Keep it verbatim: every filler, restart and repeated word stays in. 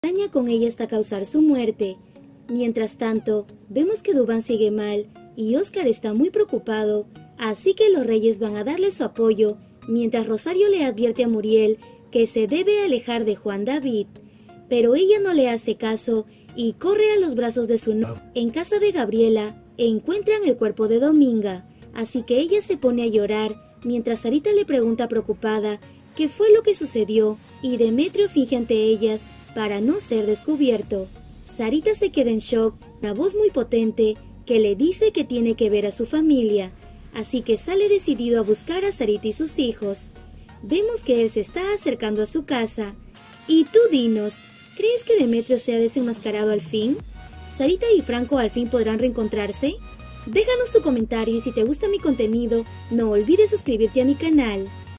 daña con ella hasta causar su muerte. Mientras tanto, vemos que Dubán sigue mal y Oscar está muy preocupado, así que los reyes van a darle su apoyo, mientras Rosario le advierte a Muriel que se debe alejar de Juan David. Pero ella no le hace caso y corre a los brazos de su novio. En casa de Gabriela, encuentran el cuerpo de Dominga, así que ella se pone a llorar, mientras Sarita le pregunta preocupada qué fue lo que sucedió y Demetrio finge ante ellas para no ser descubierto. Sarita se queda en shock, una voz muy potente que le dice que tiene que ver a su familia, así que sale decidido a buscar a Sarita y sus hijos. Vemos que él se está acercando a su casa. Y tú dinos, ¿crees que Demetrio se ha desenmascarado al fin? ¿Sarita y Franco al fin podrán reencontrarse? Déjanos tu comentario y si te gusta mi contenido, no olvides suscribirte a mi canal.